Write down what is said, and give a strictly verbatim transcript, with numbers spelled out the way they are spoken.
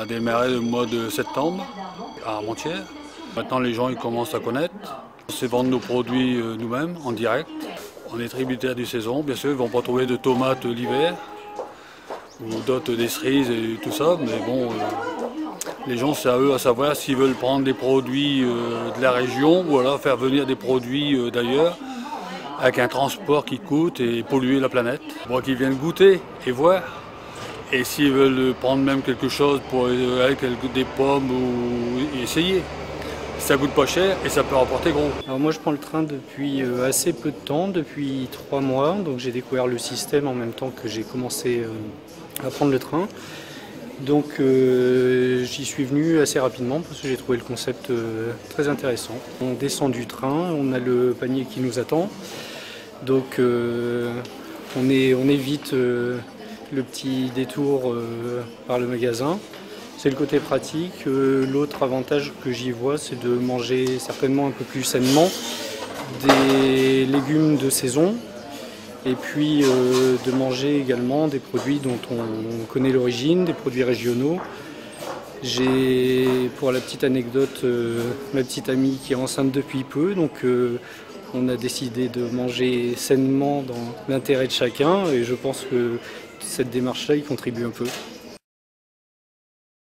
a démarré le mois de septembre à Armentières. Maintenant les gens ils commencent à connaître. C'est vendre nos produits nous-mêmes en direct. On est tributaire du saison, bien sûr, ils ne vont pas trouver de tomates l'hiver ou d'autres des cerises et tout ça, mais bon, euh, les gens c'est à eux à savoir s'ils veulent prendre des produits euh, de la région ou alors faire venir des produits euh, d'ailleurs avec un transport qui coûte et polluer la planète. Bon, qu'ils viennent goûter et voir. Et s'ils veulent prendre même quelque chose pour euh, avec des pommes ou essayer. Ça coûte pas cher et ça peut rapporter gros. Alors moi je prends le train depuis assez peu de temps, depuis trois mois, donc j'ai découvert le système en même temps que j'ai commencé à prendre le train. Donc euh, j'y suis venu assez rapidement parce que j'ai trouvé le concept euh, très intéressant. On descend du train, on a le panier qui nous attend, donc euh, on, est, on évite euh, le petit détour euh, par le magasin. C'est le côté pratique. L'autre avantage que j'y vois, c'est de manger certainement un peu plus sainement des légumes de saison et puis euh, de manger également des produits dont on connaît l'origine, des produits régionaux. J'ai, pour la petite anecdote, euh, ma petite amie qui est enceinte depuis peu, donc euh, on a décidé de manger sainement dans l'intérêt de chacun et je pense que cette démarche-là y contribue un peu.